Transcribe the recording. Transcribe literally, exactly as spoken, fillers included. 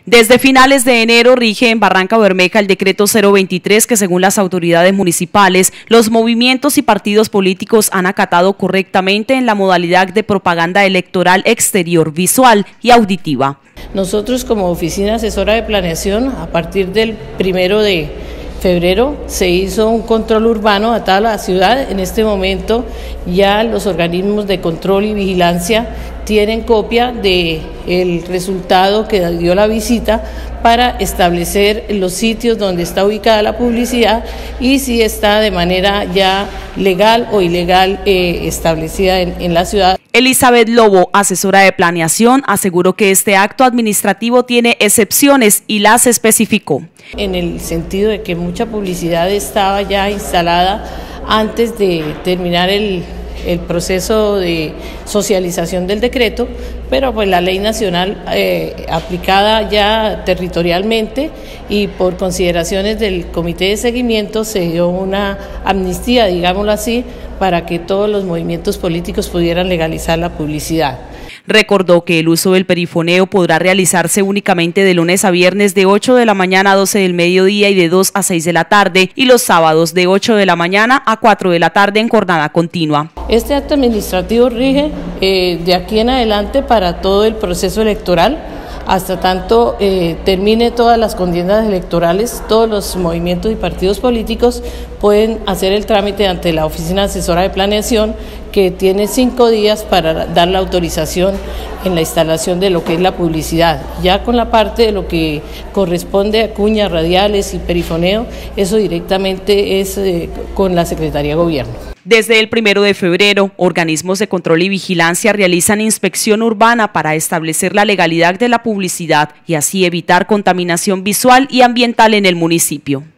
Desde finales de enero rige en Barranca Bermeja el decreto cero veintitrés que, según las autoridades municipales, los movimientos y partidos políticos han acatado correctamente en la modalidad de propaganda electoral exterior, visual y auditiva. Nosotros, como Oficina Asesora de Planeación, a partir del primero de febrero se hizo un control urbano a toda la ciudad. En este momento ya los organismos de control y vigilancia tienen copia del resultado que dio la visita para establecer los sitios donde está ubicada la publicidad y si está de manera ya legal o ilegal eh, establecida en, en la ciudad. Elizabeth Lobo, asesora de planeación, aseguró que este acto administrativo tiene excepciones y las especificó. En el sentido de que mucha publicidad estaba ya instalada antes de terminar el, el proceso de socialización del decreto, pero pues la ley nacional eh, aplicada ya territorialmente y por consideraciones del comité de seguimiento se dio una amnistía, digámoslo así, para que todos los movimientos políticos pudieran legalizar la publicidad. Recordó que el uso del perifoneo podrá realizarse únicamente de lunes a viernes de ocho de la mañana a doce del mediodía y de dos a seis de la tarde, y los sábados de ocho de la mañana a cuatro de la tarde en jornada continua. Este acto administrativo rige eh, de aquí en adelante para todo el proceso electoral. Hasta tanto eh, termine todas las contiendas electorales, todos los movimientos y partidos políticos pueden hacer el trámite ante la Oficina Asesora de Planeación, que tiene cinco días para dar la autorización en la instalación de lo que es la publicidad. Ya con la parte de lo que corresponde a cuñas radiales y perifoneo, eso directamente es eh, con la Secretaría de Gobierno. Desde el primero de febrero, organismos de control y vigilancia realizan inspección urbana para establecer la legalidad de la publicidad y así evitar contaminación visual y ambiental en el municipio.